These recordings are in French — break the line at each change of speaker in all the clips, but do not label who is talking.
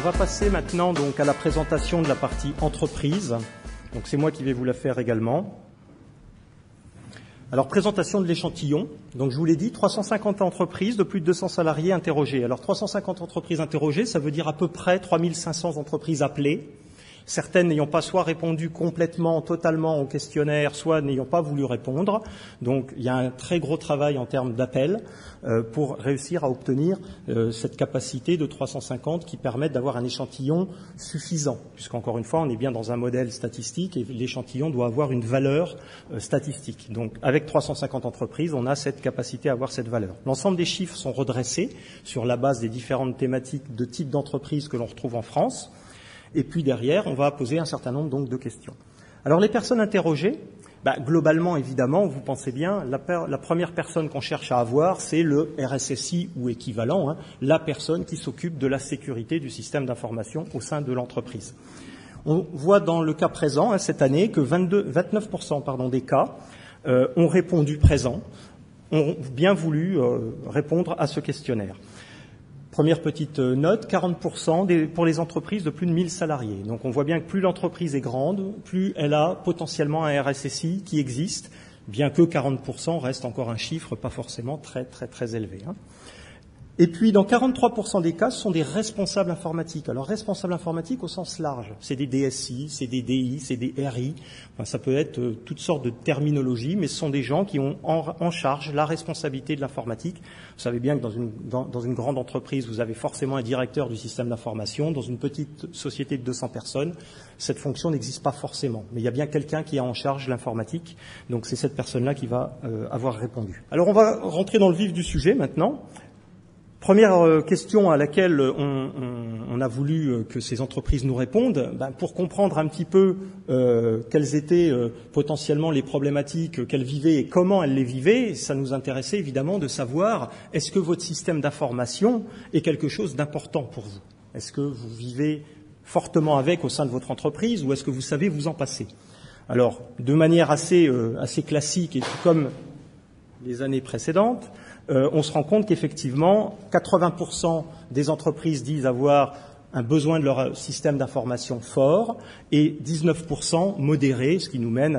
On va passer maintenant donc à la présentation de la partie entreprise. Donc c'est moi qui vais vous la faire également. Alors présentation de l'échantillon. Donc je vous l'ai dit, 350 entreprises de plus de 200 salariés interrogées. Alors 350 entreprises interrogées, ça veut dire à peu près 3500 entreprises appelées. Certaines n'ayant pas soit répondu complètement, totalement au questionnaire, soit n'ayant pas voulu répondre. Donc il y a un très gros travail en termes d'appels pour réussir à obtenir cette capacité de 350 qui permettent d'avoir un échantillon suffisant. Puisqu'encore une fois, on est bien dans un modèle statistique et l'échantillon doit avoir une valeur statistique. Donc avec 350 entreprises, on a cette capacité à avoir cette valeur. L'ensemble des chiffres sont redressés sur la base des différentes thématiques de type d'entreprise que l'on retrouve en France. Et puis derrière, on va poser un certain nombre donc de questions. Alors les personnes interrogées, globalement évidemment, vous pensez bien, la première personne qu'on cherche à avoir, c'est le RSSI ou équivalent, la personne qui s'occupe de la sécurité du système d'information au sein de l'entreprise. On voit dans le cas présent, cette année, que 29% des cas ont répondu présent, ont bien voulu répondre à ce questionnaire. Première petite note, 40% pour les entreprises de plus de 1000 salariés. Donc on voit bien que plus l'entreprise est grande, plus elle a potentiellement un RSSI qui existe, bien que 40% reste encore un chiffre pas forcément très très très élevé. Et puis dans 43% des cas, ce sont des responsables informatiques. Alors responsables informatiques au sens large, c'est des DSI, c'est des DI, c'est des RI, enfin, ça peut être toutes sortes de terminologies, mais ce sont des gens qui ont en charge la responsabilité de l'informatique. Vous savez bien que dans une grande entreprise, vous avez forcément un directeur du système d'information. Dans une petite société de 200 personnes, cette fonction n'existe pas forcément. Mais il y a bien quelqu'un qui a en charge l'informatique, donc c'est cette personne-là qui va avoir répondu. Alors on va rentrer dans le vif du sujet maintenant. Première question à laquelle on a voulu que ces entreprises nous répondent, pour comprendre un petit peu quelles étaient potentiellement les problématiques qu'elles vivaient et comment elles les vivaient, ça nous intéressait évidemment de savoir est-ce que votre système d'information est quelque chose d'important pour vous ? Est-ce que vous vivez fortement avec au sein de votre entreprise ou est-ce que vous savez vous en passer ? Alors, de manière assez classique et tout comme les années précédentes, on se rend compte qu'effectivement, 80% des entreprises disent avoir un besoin de leur système d'information fort et 19% modéré, ce qui nous mène à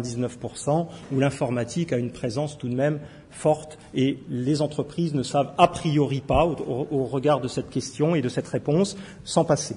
99% où l'informatique a une présence tout de même forte et les entreprises ne savent a priori pas, au regard de cette question et de cette réponse, s'en passer.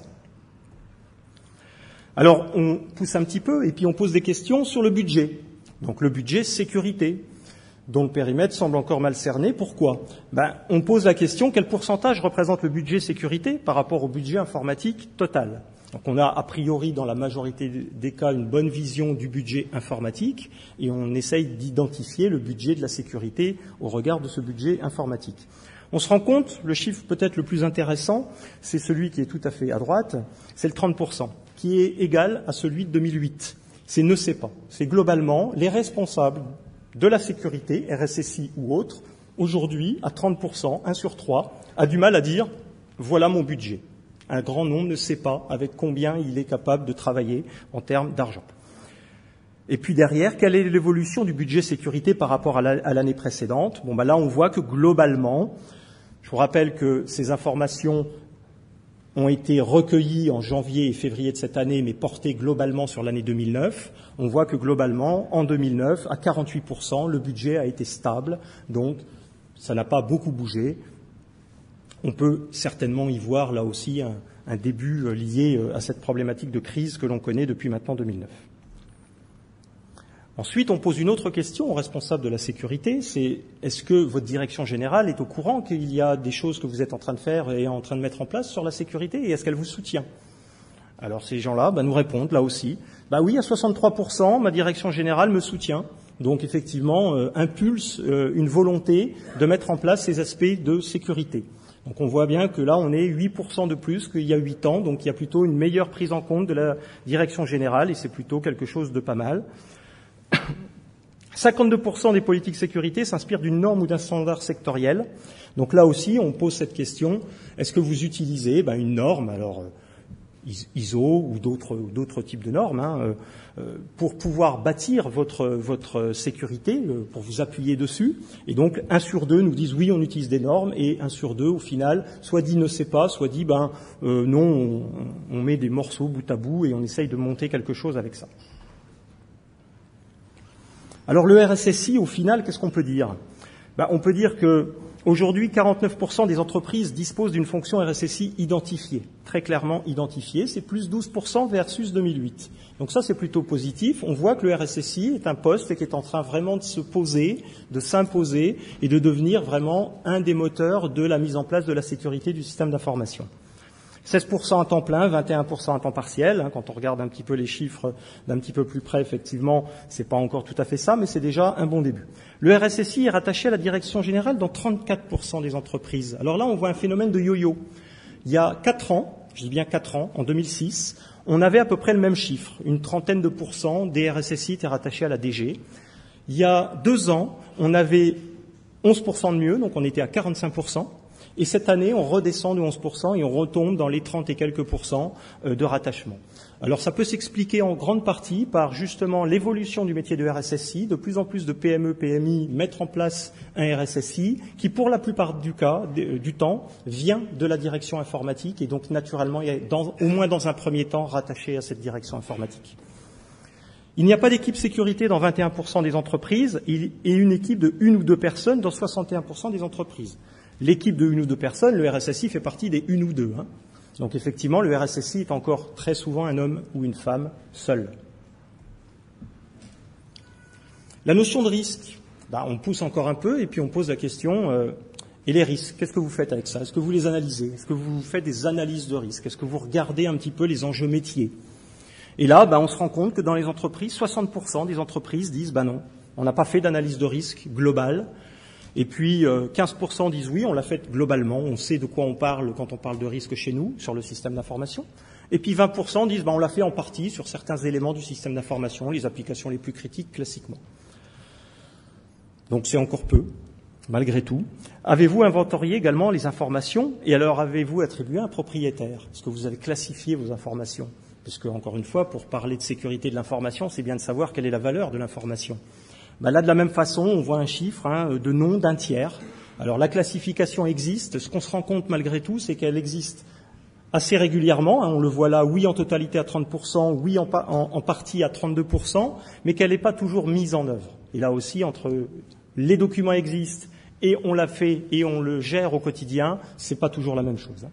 Alors, on pousse un petit peu et puis on pose des questions sur le budget. Donc le budget sécurité, dont le périmètre semble encore mal cerné. Pourquoi ? On pose la question, quel pourcentage représente le budget sécurité par rapport au budget informatique total ? Donc on a a priori dans la majorité des cas une bonne vision du budget informatique et on essaye d'identifier le budget de la sécurité au regard de ce budget informatique. On se rend compte, le chiffre peut-être le plus intéressant, c'est celui qui est tout à fait à droite, c'est le 30%, qui est égal à celui de 2008. C'est ne sait pas. C'est globalement les responsables de la sécurité, RSSI ou autre, aujourd'hui, à 30%, 1 sur 3, a du mal à dire « voilà mon budget ». Un grand nombre ne sait pas avec combien il est capable de travailler en termes d'argent. Et puis derrière, quelle est l'évolution du budget sécurité par rapport à l'année précédente ? Là, on voit que globalement, je vous rappelle que ces informations ont été recueillis en janvier et février de cette année, mais portés globalement sur l'année 2009. On voit que globalement, en 2009, à 48%, le budget a été stable, donc ça n'a pas beaucoup bougé. On peut certainement y voir là aussi un début lié à cette problématique de crise que l'on connaît depuis maintenant 2009. Ensuite, on pose une autre question aux responsables de la sécurité, c'est est-ce que votre direction générale est au courant qu'il y a des choses que vous êtes en train de faire et en train de mettre en place sur la sécurité et est-ce qu'elle vous soutient ? Alors ces gens-là nous répondent là aussi, oui, à 63%, ma direction générale me soutient, donc effectivement impulse une volonté de mettre en place ces aspects de sécurité. Donc on voit bien que là on est 8% de plus qu'il y a 8 ans, donc il y a plutôt une meilleure prise en compte de la direction générale et c'est plutôt quelque chose de pas mal. 52% des politiques sécurité s'inspirent d'une norme ou d'un standard sectoriel. Donc là aussi, on pose cette question, est-ce que vous utilisez une norme ? Alors, ISO ou d'autres types de normes, pour pouvoir bâtir votre sécurité, pour vous appuyer dessus. Et donc 1 sur 2 nous disent oui, on utilise des normes, et 1 sur 2 au final soit dit ne sait pas, soit dit non, on met des morceaux bout à bout et on essaye de monter quelque chose avec ça. Alors le RSSI, au final, qu'est-ce qu'on peut dire? On peut dire que aujourd'hui, 49% des entreprises disposent d'une fonction RSSI identifiée, très clairement identifiée. C'est plus 12% versus 2008. Donc ça, c'est plutôt positif. On voit que le RSSI est un poste qui est en train vraiment de se poser, de s'imposer et de devenir vraiment un des moteurs de la mise en place de la sécurité du système d'information. 16% à temps plein, 21% à temps partiel. Quand on regarde un petit peu les chiffres d'un petit peu plus près, effectivement, c'est pas encore tout à fait ça, mais c'est déjà un bon début. Le RSSI est rattaché à la direction générale dans 34% des entreprises. Alors là, on voit un phénomène de yo-yo. Il y a 4 ans, je dis bien 4 ans, en 2006, on avait à peu près le même chiffre. Une trentaine de pourcents des RSSI étaient rattachés à la DG. Il y a 2 ans, on avait 11% de mieux, donc on était à 45%. Et cette année, on redescend de 11% et on retombe dans les 30 et quelques pourcents de rattachement. Alors ça peut s'expliquer en grande partie par justement l'évolution du métier de RSSI. De plus en plus de PME, PMI mettent en place un RSSI qui, pour la plupart du temps, vient de la direction informatique et donc naturellement, au moins dans un premier temps, rattaché à cette direction informatique. Il n'y a pas d'équipe sécurité dans 21% des entreprises et une équipe de 1 ou 2 personnes dans 61% des entreprises. L'équipe de 1 ou 2 personnes, le RSSI fait partie des 1 ou 2. Donc effectivement, le RSSI est encore très souvent un homme ou une femme seul. La notion de risque, on pousse encore un peu et puis on pose la question, et les risques, qu'est-ce que vous faites avec ça? Est-ce que vous les analysez? Est-ce que vous faites des analyses de risque? Est-ce que vous regardez un petit peu les enjeux métiers? Et là, on se rend compte que dans les entreprises, 60% des entreprises disent non, on n'a pas fait d'analyse de risque globale. Et puis 15% disent oui, on l'a fait globalement, on sait de quoi on parle quand on parle de risque chez nous, sur le système d'information. Et puis 20% disent on l'a fait en partie sur certains éléments du système d'information, les applications les plus critiques classiquement. Donc c'est encore peu, malgré tout. Avez-vous inventorié également les informations et alors avez-vous attribué un propriétaire? Est-ce que vous avez classifié vos informations? Parce que, encore une fois, pour parler de sécurité de l'information, c'est bien de savoir quelle est la valeur de l'information. Là, de la même façon, on voit un chiffre de nom d'un tiers. Alors, la classification existe. Ce qu'on se rend compte malgré tout, c'est qu'elle existe assez régulièrement. On le voit là, oui en totalité à 30%, oui en partie à 32%, mais qu'elle n'est pas toujours mise en œuvre. Et là aussi, entre les documents existent et on l'a fait et on le gère au quotidien, c'est pas toujours la même chose.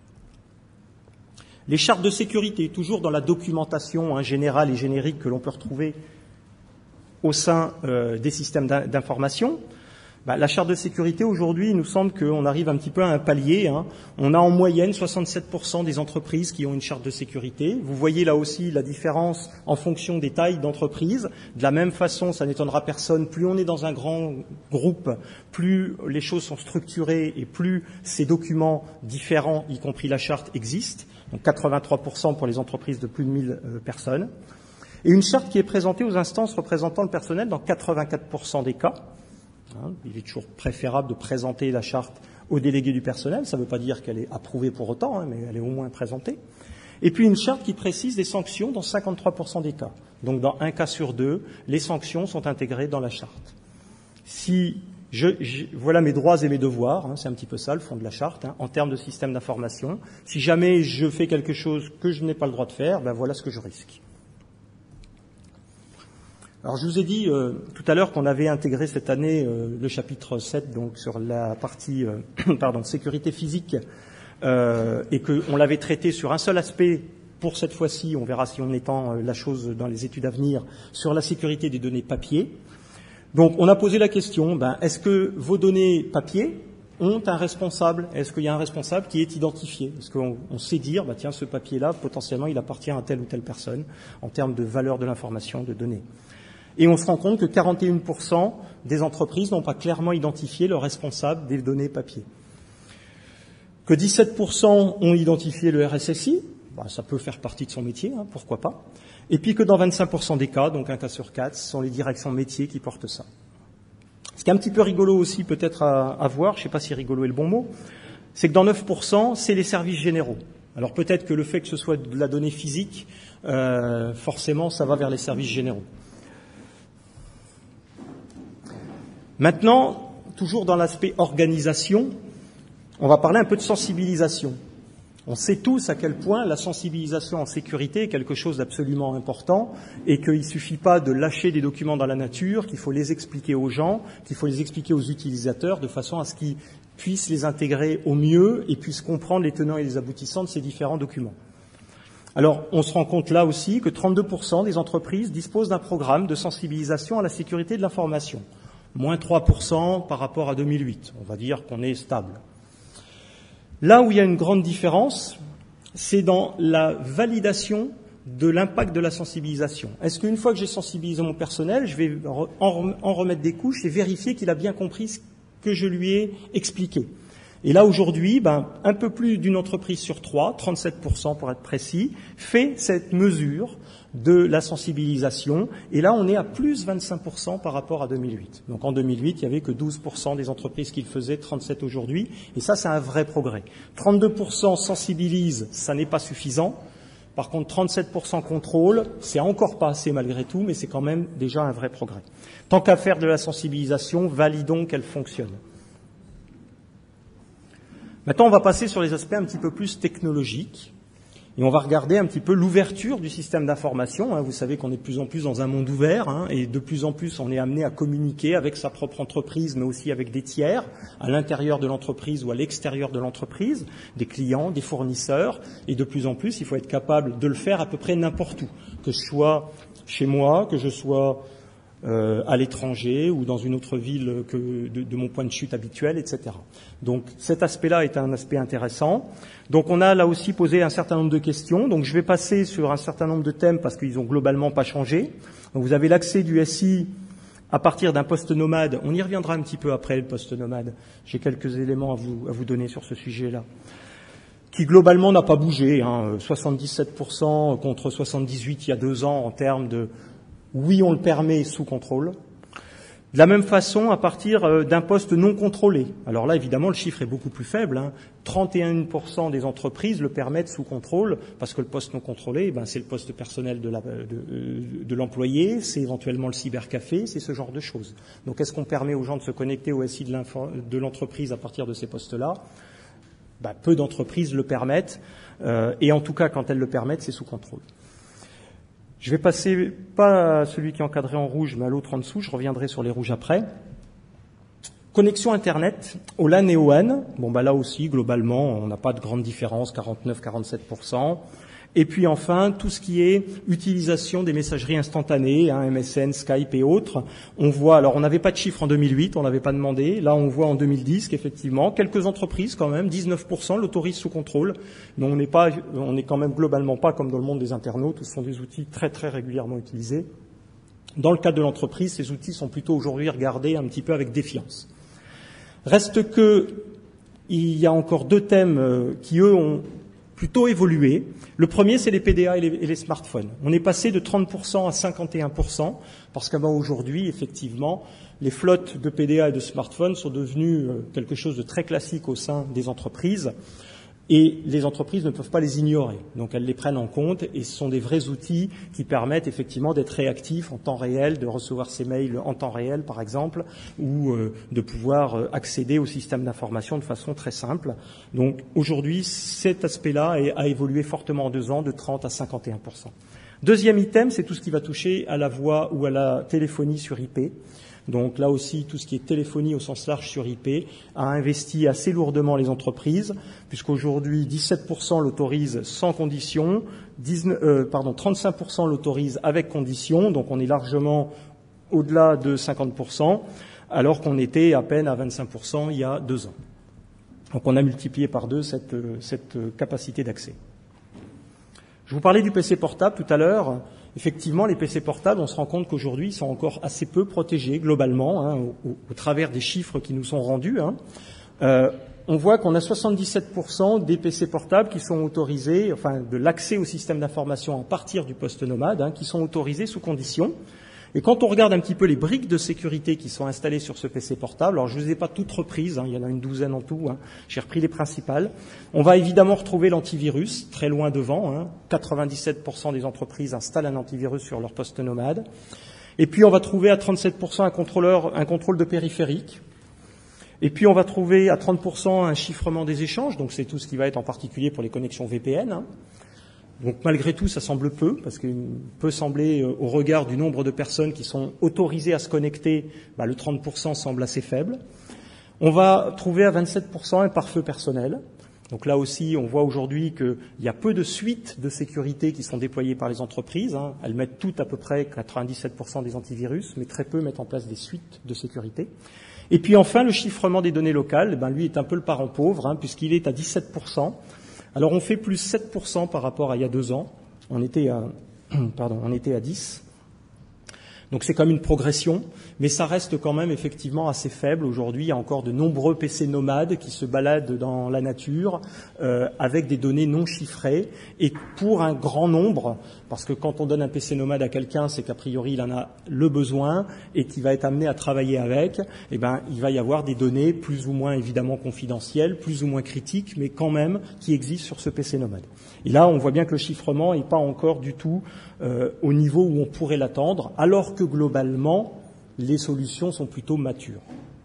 Les chartes de sécurité, toujours dans la documentation générale et générique que l'on peut retrouver au sein des systèmes d'information. La charte de sécurité, aujourd'hui, il nous semble qu'on arrive un petit peu à un palier. On a en moyenne 67% des entreprises qui ont une charte de sécurité. Vous voyez là aussi la différence en fonction des tailles d'entreprise. De la même façon, ça n'étonnera personne, plus on est dans un grand groupe, plus les choses sont structurées et plus ces documents différents, y compris la charte, existent. Donc 83% pour les entreprises de plus de 1000 personnes. Et une charte qui est présentée aux instances représentant le personnel dans 84% des cas. Il est toujours préférable de présenter la charte aux délégués du personnel. Ça ne veut pas dire qu'elle est approuvée pour autant, mais elle est au moins présentée. Et puis une charte qui précise des sanctions dans 53% des cas. Donc dans un cas sur 2, les sanctions sont intégrées dans la charte. Voilà mes droits et mes devoirs, c'est un petit peu ça le fond de la charte, en termes de système d'information. Si jamais je fais quelque chose que je n'ai pas le droit de faire, voilà ce que je risque. Alors je vous ai dit tout à l'heure qu'on avait intégré cette année le chapitre 7 donc sur la partie sécurité physique et qu'on l'avait traité sur un seul aspect. Pour cette fois-ci, on verra si on étend la chose dans les études à venir, sur la sécurité des données papier. Donc on a posé la question, est-ce que vos données papier ont un responsable? Est-ce qu'il y a un responsable qui est identifié? Est-ce qu'on sait dire, tiens, ce papier-là, potentiellement, il appartient à telle ou telle personne en termes de valeur de l'information, de données? Et on se rend compte que 41% des entreprises n'ont pas clairement identifié le responsable des données papier. Que 17% ont identifié le RSSI, ça peut faire partie de son métier, pourquoi pas. Et puis que dans 25% des cas, donc un cas sur 4, ce sont les directions métiers qui portent ça. Ce qui est un petit peu rigolo aussi peut-être à voir, je ne sais pas si rigolo est le bon mot, c'est que dans 9%, c'est les services généraux. Alors peut-être que le fait que ce soit de la donnée physique, forcément, ça va vers les services généraux. Maintenant, toujours dans l'aspect organisation, on va parler un peu de sensibilisation. On sait tous à quel point la sensibilisation en sécurité est quelque chose d'absolument important et qu'il ne suffit pas de lâcher des documents dans la nature, qu'il faut les expliquer aux gens, qu'il faut les expliquer aux utilisateurs de façon à ce qu'ils puissent les intégrer au mieux et puissent comprendre les tenants et les aboutissants de ces différents documents. Alors, on se rend compte là aussi que 32% des entreprises disposent d'un programme de sensibilisation à la sécurité de l'information. Moins 3% par rapport à 2008. On va dire qu'on est stable. Là où il y a une grande différence, c'est dans la validation de l'impact de la sensibilisation. Est-ce qu'une fois que j'ai sensibilisé mon personnel, je vais en remettre des couches et vérifier qu'il a bien compris ce que je lui ai expliqué? Et là, aujourd'hui, un peu plus d'une entreprise sur 3, 37% pour être précis, fait cette mesure de la sensibilisation. Et là, on est à plus 25% par rapport à 2008. Donc en 2008, il n'y avait que 12% des entreprises qui le faisaient, 37% aujourd'hui. Et ça, c'est un vrai progrès. 32% sensibilisent, ça n'est pas suffisant. Par contre, 37% contrôle, c'est encore pas assez malgré tout, mais c'est quand même déjà un vrai progrès. Tant qu'à faire de la sensibilisation, validons qu'elle fonctionne. Maintenant, on va passer sur les aspects un petit peu plus technologiques et on va regarder un petit peu l'ouverture du système d'information. Vous savez qu'on est de plus en plus dans un monde ouvert et de plus en plus on est amené à communiquer avec sa propre entreprise mais aussi avec des tiers à l'intérieur de l'entreprise ou à l'extérieur de l'entreprise, des clients, des fournisseurs et de plus en plus il faut être capable de le faire à peu près n'importe où, que je sois chez moi, que je sois à l'étranger ou dans une autre ville que de mon point de chute habituel, etc. Donc cet aspect-là est un aspect intéressant. Donc on a là aussi posé un certain nombre de questions. Donc je vais passer sur un certain nombre de thèmes parce qu'ils ont globalement pas changé. Donc vous avez l'accès du SI à partir d'un poste nomade. On y reviendra un petit peu après le poste nomade. J'ai quelques éléments à vous donner sur ce sujet-là. Qui globalement n'a pas bougé, 77% contre 78% il y a 2 ans en termes de oui, on le permet sous contrôle. De la même façon, à partir d'un poste non contrôlé. Alors là, évidemment, le chiffre est beaucoup plus faible. 31% des entreprises le permettent sous contrôle, parce que le poste non contrôlé, c'est le poste personnel de l'employé, c'est éventuellement le cybercafé, c'est ce genre de choses. Donc, est-ce qu'on permet aux gens de se connecter au SI de l'entreprise à partir de ces postes-là ? Peu d'entreprises le permettent, et en tout cas, quand elles le permettent, c'est sous contrôle. Je vais passer, pas à celui qui est encadré en rouge, mais à l'autre en dessous, je reviendrai sur les rouges après. Connexion Internet, au LAN et au WAN. Là aussi, globalement, on n'a pas de grande différence, 49-47%. Et puis enfin, tout ce qui est utilisation des messageries instantanées, MSN, Skype et autres. On voit, alors on n'avait pas de chiffres en 2008, on l'avait pas demandé. Là, on voit en 2010 qu'effectivement, quelques entreprises quand même, 19% l'autorisent sous contrôle. Mais on n'est quand même globalement pas comme dans le monde des internautes, où ce sont des outils très très régulièrement utilisés. Dans le cadre de l'entreprise, ces outils sont plutôt aujourd'hui regardés un petit peu avec défiance. Reste que, il y a encore 2 thèmes qui, eux, ont plutôt évolué. Le premier, c'est les PDA et les smartphones. On est passé de 30% à 51%, parce qu'avant aujourd'hui, effectivement, les flottes de PDA et de smartphones sont devenues quelque chose de très classique au sein des entreprises. Et les entreprises ne peuvent pas les ignorer. Donc elles les prennent en compte et ce sont des vrais outils qui permettent effectivement d'être réactifs en temps réel, de recevoir ces mails en temps réel par exemple, ou de pouvoir accéder au système d'information de façon très simple. Donc aujourd'hui, cet aspect-là a évolué fortement en 2 ans, de 30 à 51%. Deuxième item, c'est tout ce qui va toucher à la voix ou à la téléphonie sur IP. Donc là aussi, tout ce qui est téléphonie au sens large sur IP a investi assez lourdement les entreprises, puisqu'aujourd'hui 17% l'autorisent sans condition, 35% l'autorisent avec condition, donc on est largement au-delà de 50%, alors qu'on était à peine à 25% il y a 2 ans. Donc on a multiplié par 2 cette capacité d'accès. Je vous parlais du PC portable tout à l'heure. Effectivement, les PC portables, on se rend compte qu'aujourd'hui, ils sont encore assez peu protégés globalement, au travers des chiffres qui nous sont rendus. On voit qu'on a 77% des PC portables qui sont autorisés, de l'accès au système d'information à partir du poste nomade, qui sont autorisés sous condition. Et quand on regarde un petit peu les briques de sécurité qui sont installées sur ce PC portable, alors je ne vous ai pas toutes reprises, il y en a une douzaine en tout, j'ai repris les principales. On va évidemment retrouver l'antivirus, très loin devant, 97% des entreprises installent un antivirus sur leur poste nomade. Et puis on va trouver à 37% un contrôle de périphérique. Et puis on va trouver à 30% un chiffrement des échanges, donc c'est tout ce qui va être en particulier pour les connexions VPN. Donc malgré tout, ça semble peu, parce qu'il peut sembler, au regard du nombre de personnes qui sont autorisées à se connecter, le 30% semble assez faible. On va trouver à 27% un pare-feu personnel. Donc là aussi, on voit aujourd'hui qu'il y a peu de suites de sécurité qui sont déployées par les entreprises. Elles mettent toutes à peu près 97% des antivirus, mais très peu mettent en place des suites de sécurité. Et puis enfin, le chiffrement des données locales, lui est un peu le parent pauvre, puisqu'il est à 17%. Alors on fait plus 7% par rapport à il y a 2 ans. On était à 10. Donc c'est comme une progression, mais ça reste quand même effectivement assez faible. Aujourd'hui, il y a encore de nombreux PC nomades qui se baladent dans la nature avec des données non chiffrées. Et pour un grand nombre, parce que quand on donne un PC nomade à quelqu'un, c'est qu'a priori il en a le besoin et qu'il va être amené à travailler avec, il va y avoir des données plus ou moins évidemment confidentielles, plus ou moins critiques, mais quand même qui existent sur ce PC nomade. Et là, on voit bien que le chiffrement n'est pas encore du tout au niveau où on pourrait l'attendre, alors que globalement, les solutions sont plutôt matures.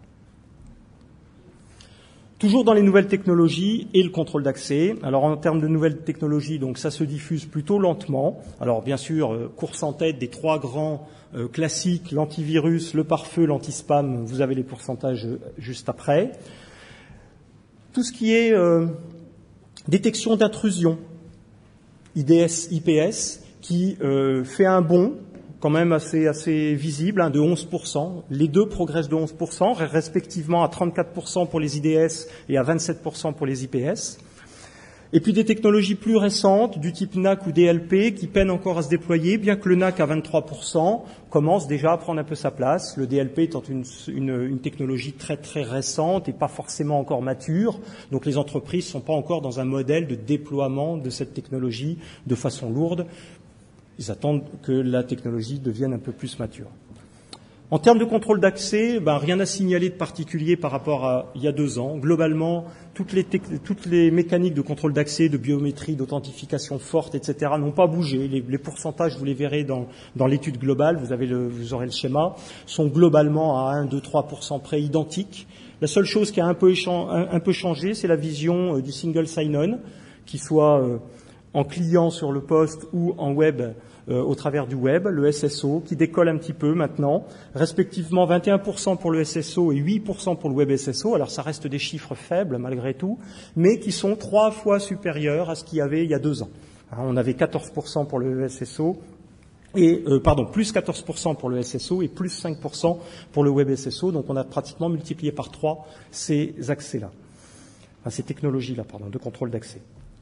Toujours dans les nouvelles technologies et le contrôle d'accès. Alors en termes de nouvelles technologies, donc ça se diffuse plutôt lentement. Alors bien sûr, course en tête des 3 grands classiques, l'antivirus, le pare-feu, l'anti-spam, vous avez les pourcentages juste après. Tout ce qui est détection d'intrusion, IDS, IPS, qui fait un bond quand même assez visible, de 11%. Les deux progressent de 11%, respectivement à 34% pour les IDS et à 27% pour les IPS. Et puis des technologies plus récentes, du type NAC ou DLP, qui peinent encore à se déployer, bien que le NAC à 23% commence déjà à prendre un peu sa place. Le DLP étant une technologie très très récente et pas forcément encore mature, donc les entreprises ne sont pas encore dans un modèle de déploiement de cette technologie de façon lourde. Ils attendent que la technologie devienne un peu plus mature. En termes de contrôle d'accès, rien à signaler de particulier par rapport à il y a 2 ans. Globalement, toutes les mécaniques de contrôle d'accès, de biométrie, d'authentification forte, etc. n'ont pas bougé. Les pourcentages, vous les verrez dans l'étude globale, vous aurez le schéma, sont globalement à 1, 2, 3% près identiques. La seule chose qui a un peu changé, c'est la vision du single sign-on, qui soit en client sur le poste ou en web au travers du web, le SSO, qui décolle un petit peu maintenant, respectivement 21% pour le SSO et 8% pour le web SSO. Alors ça reste des chiffres faibles malgré tout, mais qui sont 3 fois supérieurs à ce qu'il y avait il y a 2 ans. On avait 14% pour le SSO, plus 14% pour le SSO et plus 5% pour le web SSO. Donc on a pratiquement multiplié par 3 ces accès-là, ces technologies-là, de contrôle d'accès.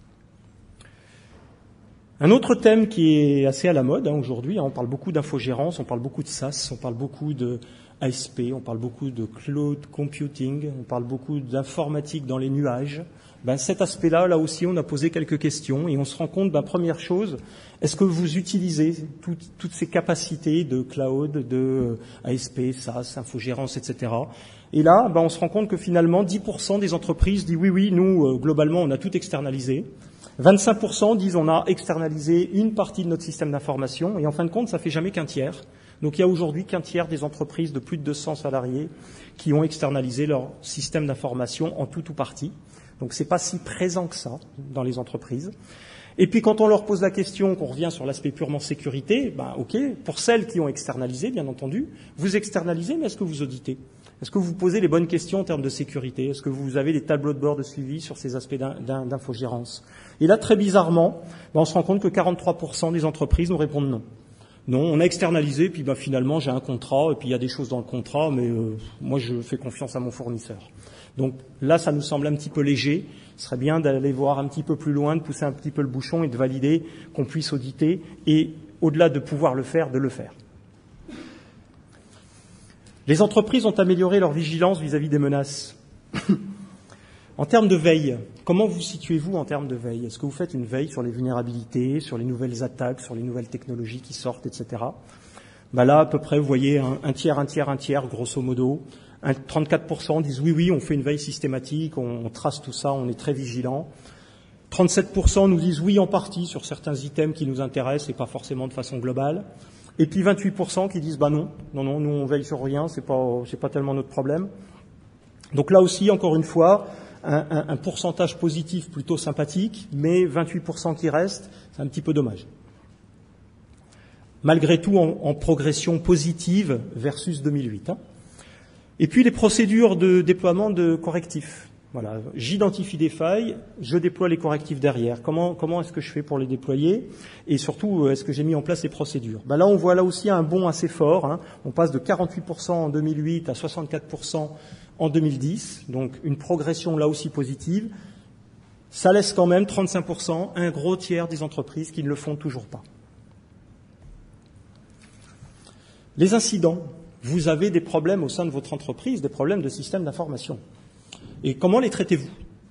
Un autre thème qui est assez à la mode aujourd'hui, on parle beaucoup d'infogérance, on parle beaucoup de SaaS, on parle beaucoup de ASP, on parle beaucoup de cloud computing, on parle beaucoup d'informatique dans les nuages. Cet aspect-là, là aussi, on a posé quelques questions et on se rend compte, première chose, est-ce que vous utilisez toutes ces capacités de cloud, de ASP, SaaS, infogérance, etc. Et là, on se rend compte que finalement, 10% des entreprises disent oui, nous, globalement, on a tout externalisé. 25% disent on a externalisé une partie de notre système d'information et en fin de compte, ça fait jamais qu'un tiers. Donc il y a aujourd'hui qu'un tiers des entreprises de plus de 200 salariés qui ont externalisé leur système d'information en tout ou partie. Donc c'est pas si présent que ça dans les entreprises. Et puis quand on leur pose la question, qu'on revient sur l'aspect purement sécurité, ok, pour celles qui ont externalisé, bien entendu, vous externalisez, mais est-ce que vous auditez ? Est-ce que vous posez les bonnes questions en termes de sécurité ? Est-ce que vous avez des tableaux de bord de suivi sur ces aspects d'infogérance ? Et là, très bizarrement, on se rend compte que 43% des entreprises nous répondent non. Non, on a externalisé, puis finalement j'ai un contrat, et puis il y a des choses dans le contrat, mais moi je fais confiance à mon fournisseur. Donc là, ça nous semble un petit peu léger. Ce serait bien d'aller voir un petit peu plus loin, de pousser un petit peu le bouchon et de valider qu'on puisse auditer, et au-delà de pouvoir le faire, de le faire. Les entreprises ont amélioré leur vigilance vis-à-vis des menaces. En termes de veille, comment vous situez-vous en termes de veille ? Est-ce que vous faites une veille sur les vulnérabilités, sur les nouvelles attaques, sur les nouvelles technologies qui sortent, etc. Bah là, à peu près, vous voyez, un tiers, grosso modo. 34% disent oui, on fait une veille systématique, on trace tout ça, on est très vigilant. 37% nous disent oui en partie sur certains items qui nous intéressent et pas forcément de façon globale. Et puis 28% qui disent non, nous on veille sur rien, c'est pas tellement notre problème. Donc là aussi, encore une fois, un pourcentage positif plutôt sympathique, mais 28% qui restent, c'est un petit peu dommage. Malgré tout, en progression positive versus 2008. Et puis les procédures de déploiement de correctifs. Voilà, j'identifie des failles, je déploie les correctifs derrière. Comment est-ce que je fais pour les déployer? Et surtout, est-ce que j'ai mis en place les procédures? Là, on voit là aussi un bond assez fort. On passe de 48% en 2008 à 64% en 2010. Donc, une progression là aussi positive. Ça laisse quand même 35%, un gros tiers des entreprises qui ne le font toujours pas. Les incidents. Vous avez des problèmes au sein de votre entreprise, des problèmes de système d'information. Et comment les traitez-vous?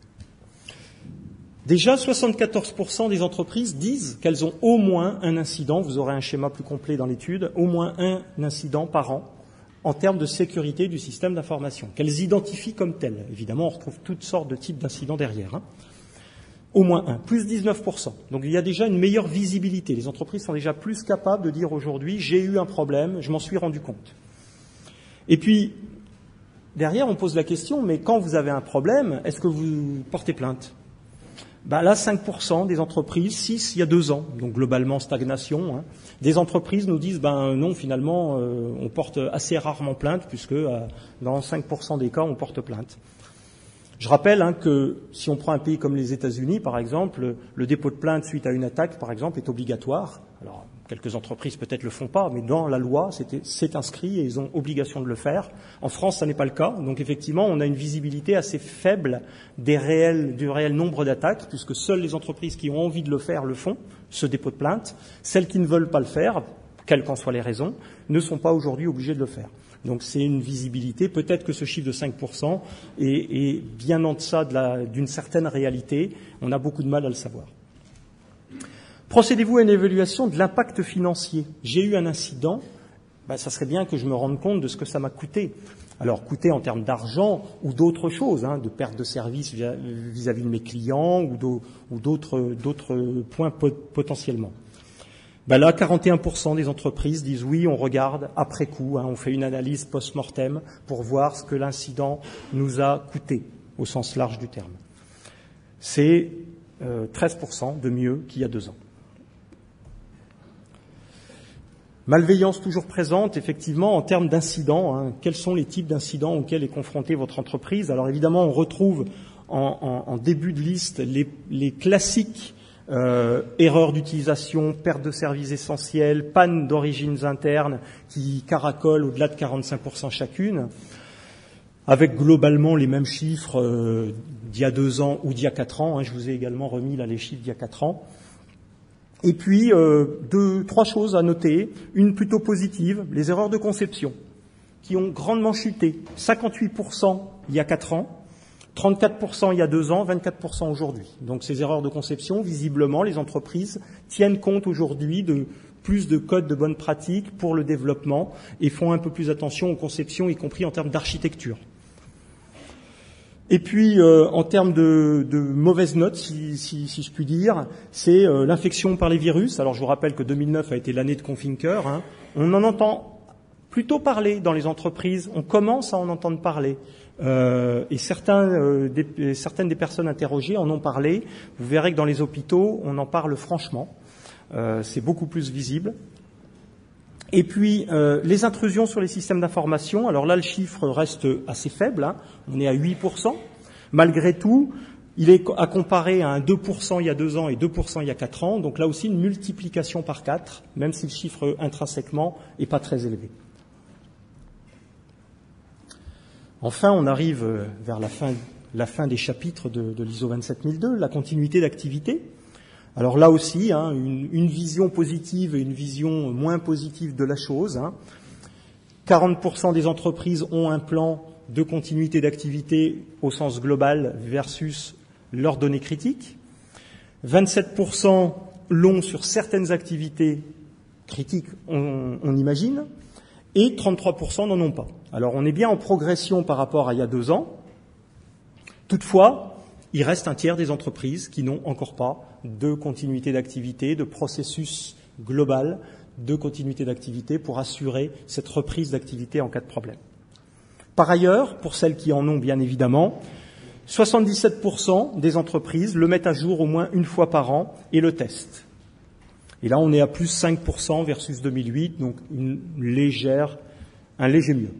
Déjà, 74% des entreprises disent qu'elles ont au moins un incident, vous aurez un schéma plus complet dans l'étude, au moins un incident par an en termes de sécurité du système d'information, qu'elles identifient comme tel. Évidemment, on retrouve toutes sortes de types d'incidents derrière. Au moins un, plus 19%. Donc il y a déjà une meilleure visibilité. Les entreprises sont déjà plus capables de dire aujourd'hui, j'ai eu un problème, je m'en suis rendu compte. Et puis, derrière, on pose la question, mais quand vous avez un problème, est-ce que vous portez plainte? Là, 5% des entreprises, 6 il y a 2 ans, donc globalement stagnation. Des entreprises nous disent, non, finalement, on porte assez rarement plainte, puisque dans 5% des cas, on porte plainte. Je rappelle que si on prend un pays comme les États-Unis, par exemple, le dépôt de plainte suite à une attaque, par exemple, est obligatoire. Alors, quelques entreprises peut-être le font pas, mais dans la loi, c'est inscrit et ils ont obligation de le faire. En France, ça n'est pas le cas. Donc effectivement, on a une visibilité assez faible du réel nombre d'attaques, puisque seules les entreprises qui ont envie de le faire le font, ce dépôt de plainte. Celles qui ne veulent pas le faire, quelles qu'en soient les raisons, ne sont pas aujourd'hui obligées de le faire. Donc c'est une visibilité. Peut-être que ce chiffre de 5% est bien en deçà d'une certaine réalité. On a beaucoup de mal à le savoir. Procédez-vous à une évaluation de l'impact financier? J'ai eu un incident, ça serait bien que je me rende compte de ce que ça m'a coûté. Alors, coûté en termes d'argent ou d'autres choses, de perte de service vis-à-vis de mes clients ou d'autres points potentiellement. Là, 41% des entreprises disent oui, on regarde après coup, on fait une analyse post-mortem pour voir ce que l'incident nous a coûté, au sens large du terme. C'est 13% de mieux qu'il y a 2 ans. Malveillance toujours présente, effectivement, en termes d'incidents. Quels sont les types d'incidents auxquels est confrontée votre entreprise? Alors évidemment, on retrouve en début de liste les classiques erreurs d'utilisation, perte de services essentiels, panne d'origines internes qui caracolent au-delà de 45% chacune, avec globalement les mêmes chiffres d'il y a 2 ans ou d'il y a 4 ans. Je vous ai également remis là les chiffres d'il y a 4 ans. Et puis, 3 choses à noter. Une plutôt positive, les erreurs de conception, qui ont grandement chuté. 58% il y a 4 ans, 34% il y a 2 ans, 24% aujourd'hui. Donc ces erreurs de conception, visiblement, les entreprises tiennent compte aujourd'hui de plus de codes de bonnes pratiques pour le développement et font un peu plus attention aux conceptions, y compris en termes d'architecture. Et puis, en termes de mauvaises notes, si je puis dire, c'est l'infection par les virus. Alors, je vous rappelle que 2009 a été l'année de Confinker. On en entend plutôt parler dans les entreprises. On commence à en entendre parler. Et certaines des personnes interrogées en ont parlé. Vous verrez que dans les hôpitaux, on en parle franchement. C'est beaucoup plus visible. Et puis, les intrusions sur les systèmes d'information. Alors là, le chiffre reste assez faible. On est à 8%. Malgré tout, il est à comparer à un 2% il y a 2 ans et 2% il y a 4 ans. Donc là aussi, une multiplication par 4, même si le chiffre intrinsèquement n'est pas très élevé. Enfin, on arrive vers la fin des chapitres de l'ISO 27002, la continuité d'activité. Alors là aussi, une vision positive et une vision moins positive de la chose. 40% des entreprises ont un plan de continuité d'activité au sens global versus leurs données critiques. 27% l'ont sur certaines activités, critique, on imagine, et 33% n'en ont pas. Alors on est bien en progression par rapport à il y a 2 ans. Toutefois, il reste un tiers des entreprises qui n'ont encore pas de continuité d'activité, de processus global de continuité d'activité pour assurer cette reprise d'activité en cas de problème. Par ailleurs, pour celles qui en ont bien évidemment, 77% des entreprises le mettent à jour au moins une fois par an et le testent. Et là, on est à plus 5% versus 2008, donc un léger mieux.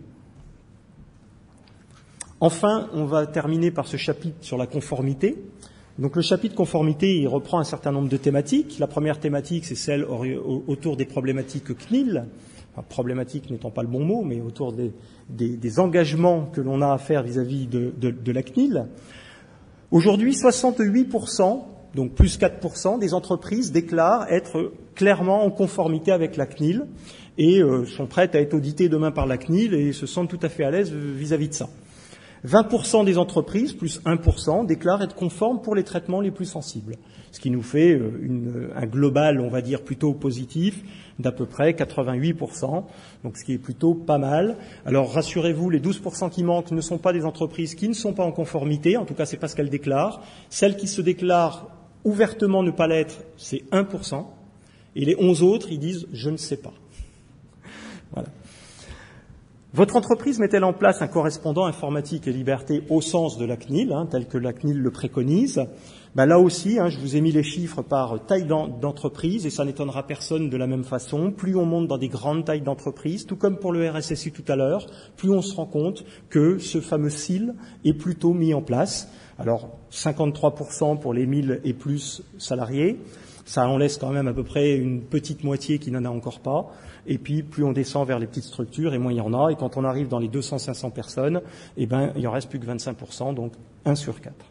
Enfin, on va terminer par ce chapitre sur la conformité. Donc le chapitre conformité, il reprend un certain nombre de thématiques. La première thématique, c'est celle autour des problématiques CNIL. Enfin, problématique n'étant pas le bon mot, mais autour des engagements que l'on a à faire vis-à-vis de la CNIL. Aujourd'hui, 68%, donc plus 4% des entreprises déclarent être clairement en conformité avec la CNIL et sont prêtes à être auditées demain par la CNIL et se sentent tout à fait à l'aise vis-à-vis de ça. 20% des entreprises, plus 1%, déclarent être conformes pour les traitements les plus sensibles, ce qui nous fait un global, on va dire, plutôt positif d'à peu près 88%, donc ce qui est plutôt pas mal. Alors rassurez-vous, les 12% qui manquent ne sont pas des entreprises qui ne sont pas en conformité, en tout cas c'est pas ce qu'elles déclarent. Celles qui se déclarent ouvertement ne pas l'être, c'est 1%, et les 11 autres, ils disent « je ne sais pas ». Voilà. Votre entreprise met-elle en place un correspondant informatique et liberté au sens de la CNIL, tel que la CNIL le préconise? Là aussi, je vous ai mis les chiffres par taille d'entreprise et ça n'étonnera personne de la même façon. Plus on monte dans des grandes tailles d'entreprise, tout comme pour le RSSI tout à l'heure, plus on se rend compte que ce fameux SIL est plutôt mis en place. Alors, 53% pour les 1000 et plus salariés. Ça en laisse quand même à peu près une petite moitié qui n'en a encore pas. Et puis, plus on descend vers les petites structures, et moins il y en a. Et quand on arrive dans les 200-500 personnes, il en reste plus que 25%, donc 1 sur 4.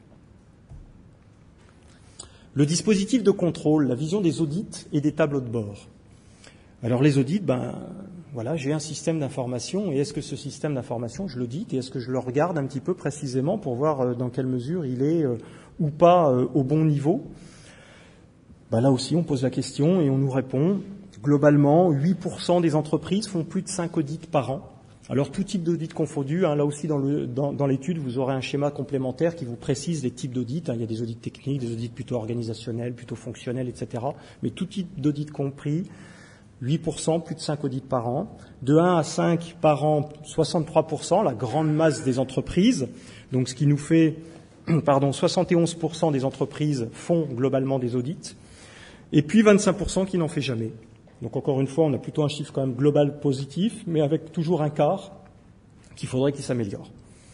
Le dispositif de contrôle, la vision des audits et des tableaux de bord. Alors les audits, j'ai un système d'information, et est-ce que ce système d'information, je l'audite, et est-ce que je le regarde un petit peu précisément pour voir dans quelle mesure il est ou pas au bon niveau? Là aussi, on pose la question et on nous répond. Globalement, 8% des entreprises font plus de 5 audits par an. Alors, tout type d'audit confondu, là aussi dans l'étude, vous aurez un schéma complémentaire qui vous précise les types d'audits. Il y a des audits techniques, des audits plutôt organisationnels, plutôt fonctionnels, etc. Mais tout type d'audit compris, 8%, plus de 5 audits par an. De 1 à 5 par an, 63%, la grande masse des entreprises. Donc, ce qui nous fait, 71% des entreprises font globalement des audits. Et puis 25% qui n'en fait jamais. Donc encore une fois, on a plutôt un chiffre quand même global positif, mais avec toujours un quart qu'il faudrait qu'il s'améliore.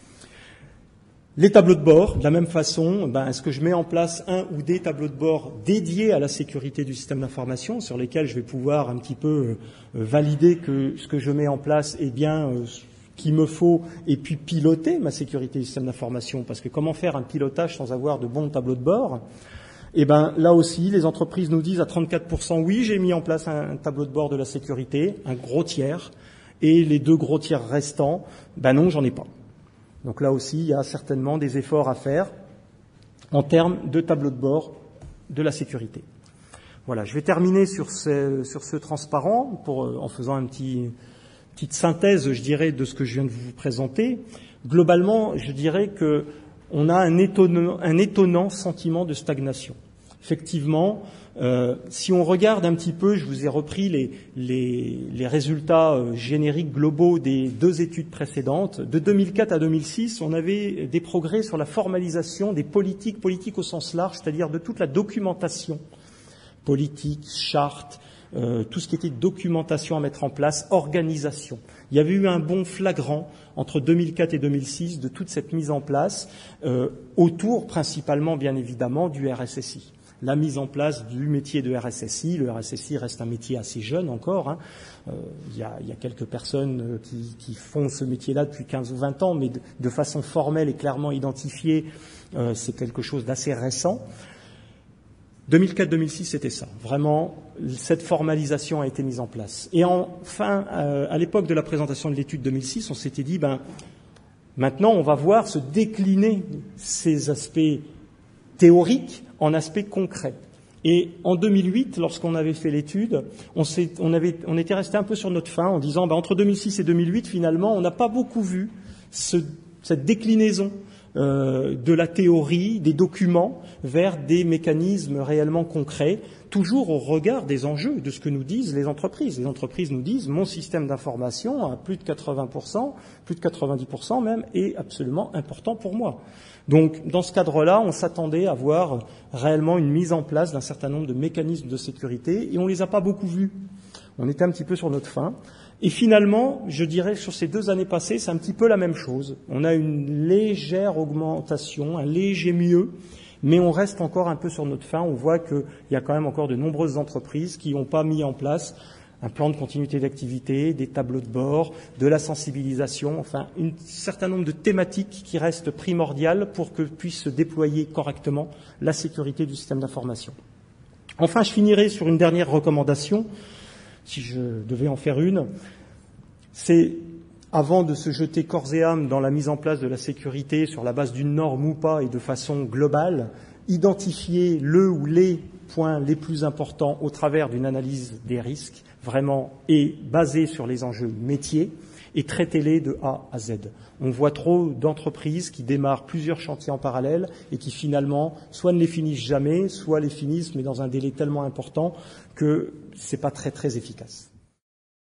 Les tableaux de bord, de la même façon, est-ce que je mets en place un ou des tableaux de bord dédiés à la sécurité du système d'information, sur lesquels je vais pouvoir un petit peu valider que ce que je mets en place est bien ce qu'il me faut, et puis piloter ma sécurité du système d'information, parce que comment faire un pilotage sans avoir de bons tableaux de bord? Là aussi, les entreprises nous disent à 34%, oui, j'ai mis en place un tableau de bord de la sécurité, un gros tiers, et les 2 gros tiers restants, non, j'en ai pas. Donc là aussi, il y a certainement des efforts à faire en termes de tableau de bord de la sécurité. Voilà, je vais terminer sur ce transparent en faisant petite synthèse, je dirais, de ce que je viens de vous présenter. Globalement, je dirais que on a un étonnant sentiment de stagnation. Effectivement, si on regarde un petit peu, je vous ai repris les résultats génériques globaux des 2 études précédentes. De 2004 à 2006, on avait des progrès sur la formalisation des politiques au sens large, c'est-à-dire de toute la documentation politique, charte, tout ce qui était documentation à mettre en place, organisation. Il y avait eu un bond flagrant entre 2004 et 2006 de toute cette mise en place, autour principalement, bien évidemment, du RSSI. La mise en place du métier de RSSI. Le RSSI reste un métier assez jeune encore. Il y a quelques personnes qui font ce métier-là depuis 15 ou 20 ans, mais de façon formelle et clairement identifiée, c'est quelque chose d'assez récent. 2004-2006, c'était ça. Vraiment, cette formalisation a été mise en place. Et enfin, à l'époque de la présentation de l'étude 2006, on s'était dit, maintenant, on va voir se décliner ces aspects théoriques en aspects concrets. Et en 2008, lorsqu'on avait fait l'étude, on était resté un peu sur notre faim en disant, entre 2006 et 2008, finalement, on n'a pas beaucoup vu cette déclinaison de la théorie, des documents, vers des mécanismes réellement concrets, toujours au regard des enjeux de ce que nous disent les entreprises. Les entreprises nous disent, mon système d'information à plus de 80%, plus de 90% même, est absolument important pour moi. Donc, dans ce cadre-là, on s'attendait à voir réellement une mise en place d'un certain nombre de mécanismes de sécurité, et on les a pas beaucoup vus. On était un petit peu sur notre faim. Et finalement, je dirais, sur ces 2 années passées, c'est un petit peu la même chose. On a une légère augmentation, un léger mieux, mais on reste encore un peu sur notre faim. On voit qu'il y a quand même encore de nombreuses entreprises qui n'ont pas mis en place un plan de continuité d'activité, des tableaux de bord, de la sensibilisation, enfin un certain nombre de thématiques qui restent primordiales pour que puisse se déployer correctement la sécurité du système d'information. Enfin, je finirai sur une dernière recommandation, si je devais en faire une, c'est, avant de se jeter corps et âme dans la mise en place de la sécurité sur la base d'une norme ou pas et de façon globale, identifier le ou les points les plus importants au travers d'une analyse des risques, vraiment, et basée sur les enjeux métiers, et traiter-les de A à Z. On voit trop d'entreprises qui démarrent plusieurs chantiers en parallèle et qui finalement soit ne les finissent jamais, soit les finissent mais dans un délai tellement important que c'est pas très très efficace.